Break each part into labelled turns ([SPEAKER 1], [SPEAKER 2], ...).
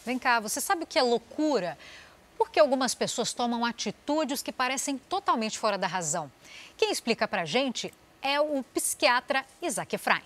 [SPEAKER 1] Vem cá, você sabe o que é loucura? Porque algumas pessoas tomam atitudes que parecem totalmente fora da razão. Quem explica pra gente é o psiquiatra Isaac Efraim.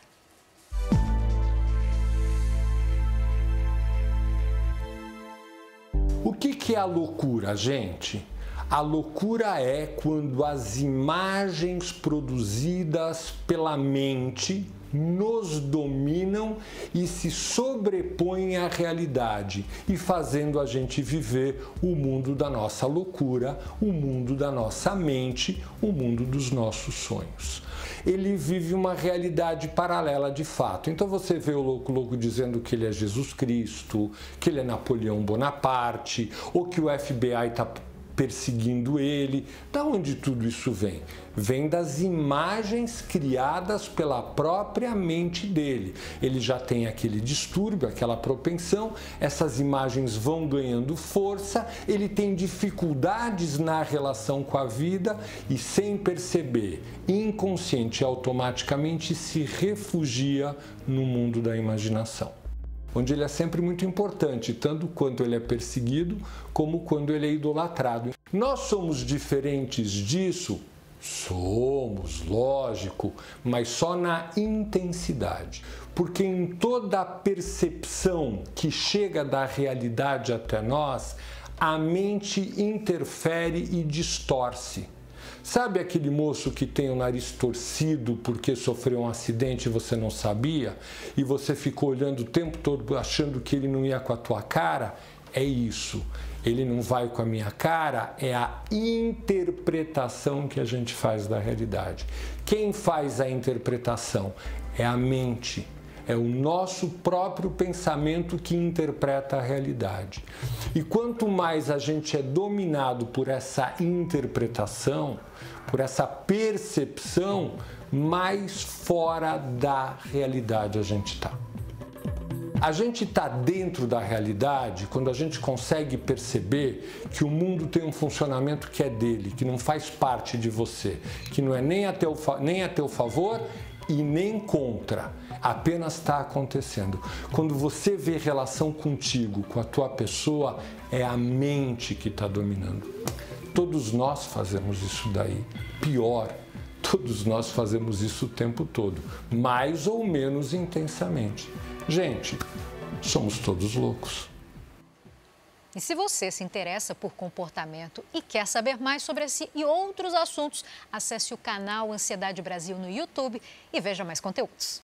[SPEAKER 2] O que é a loucura, gente? A loucura é quando as imagens produzidas pela mente nos dominam e se sobrepõem à realidade e fazendo a gente viver o mundo da nossa loucura, o mundo da nossa mente, o mundo dos nossos sonhos. Ele vive uma realidade paralela de fato. Então você vê o louco dizendo que ele é Jesus Cristo, que ele é Napoleão Bonaparte, ou que o FBI está perseguindo ele. Da onde tudo isso vem? Vem das imagens criadas pela própria mente dele. Ele já tem aquele distúrbio, aquela propensão, essas imagens vão ganhando força, ele tem dificuldades na relação com a vida e, sem perceber, inconsciente e automaticamente se refugia no mundo da imaginação, onde ele é sempre muito importante, tanto quando ele é perseguido, como quando ele é idolatrado. Nós somos diferentes disso? Somos, lógico, mas só na intensidade. Porque em toda a percepção que chega da realidade até nós, a mente interfere e distorce. Sabe aquele moço que tem o nariz torcido porque sofreu um acidente e você não sabia? E você ficou olhando o tempo todo achando que ele não ia com a tua cara? É isso. Ele não vai com a minha cara, é a interpretação que a gente faz da realidade. Quem faz a interpretação? É a mente. É o nosso próprio pensamento que interpreta a realidade. E quanto mais a gente é dominado por essa interpretação, por essa percepção, mais fora da realidade a gente está. A gente está dentro da realidade quando a gente consegue perceber que o mundo tem um funcionamento que é dele, que não faz parte de você, que não é nem a teu favor e nem contra, apenas está acontecendo. Quando você vê relação contigo, com a tua pessoa, é a mente que está dominando. Todos nós fazemos isso daí. Pior, todos nós fazemos isso o tempo todo, mais ou menos intensamente. Gente, somos todos loucos.
[SPEAKER 1] E se você se interessa por comportamento e quer saber mais sobre esse e outros assuntos, acesse o canal Ansiedade Brasil no YouTube e veja mais conteúdos.